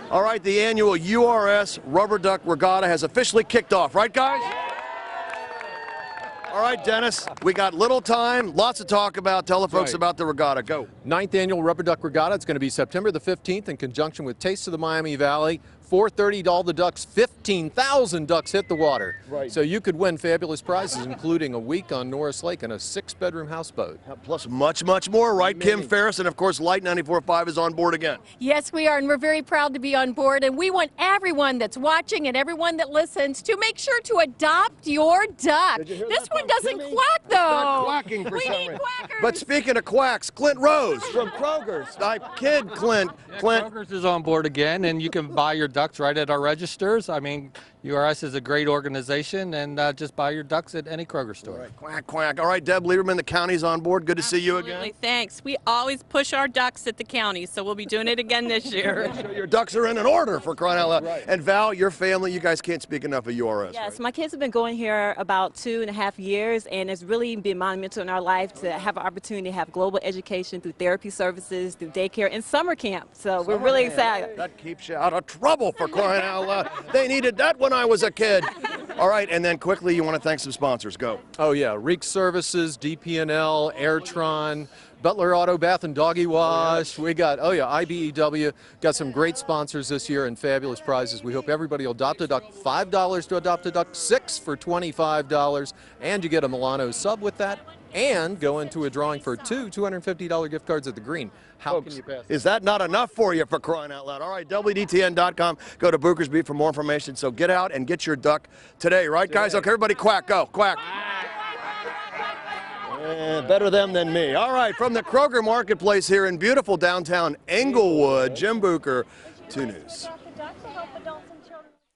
All right, the annual URS Rubber Duck Regatta has officially kicked off, right, guys? All right, Dennis, we got little time, lots to talk about. Tell the folks about the regatta. Go. 9th Annual Rubber Duck Regatta. It's going to be September the 15th in conjunction with Taste of the Miami Valley. 4:30 to all the ducks. 15,000 ducks hit the water. Right. So you could win fabulous prizes, including a week on Norris Lake and a 6-bedroom houseboat. Plus much, much more, right? Kim Ferris, and of course, Light 94.5 is on board again. Yes, we are, and we're very proud to be on board. And we want everyone that's watching and everyone that listens to make sure to adopt your duck. This one doesn't quack, though. Not quacking for we some need reason. quackers. But speaking of quacks, Clint Rose from Kroger's. I kid, Clint. Kroger's is on board again, and you can buy your ducks right at our registers. I mean, URS is a great organization, and just buy your ducks at any Kroger store. Right. Quack, quack. All right, Deb Lieberman, the county's on board. Good to see you again. Absolutely, thanks. We always push our ducks at the county, so we'll be doing it again this year. Make sure your ducks are in an order, for crying out loud. Right. And Val, your family, you guys can't speak enough of URS. Yes, right? my kids have been going here about 2.5 years, and it's really been monumental in our life to have an opportunity to have global education through therapy services, through daycare, and summer camp. So we're really excited. That keeps you out of trouble, for crying out loud. They needed that when I was a kid. All right, and then quickly, you want to thank some sponsors. Go. Oh, yeah. Reek Services, DP&L, Airtron, Butler Auto Bath and Doggy Wash. We got, IBEW. Got some great sponsors this year and fabulous prizes. We hope everybody will adopt a duck. $5 to adopt a duck, $6 for $25. And you get a Milano sub with that. And go into a drawing for two $250 gift cards at the Green. How Folks, can you pass? Is that not enough for you, for crying out loud? All right, WDTN.com. Go to Booker's Beat for more information. So get out and get your duck today, right, guys? Okay, everybody quack. Go. Quack. Better them than me. All right, from the Kroger Marketplace here in beautiful downtown Englewood, Jim Booker, 2 News.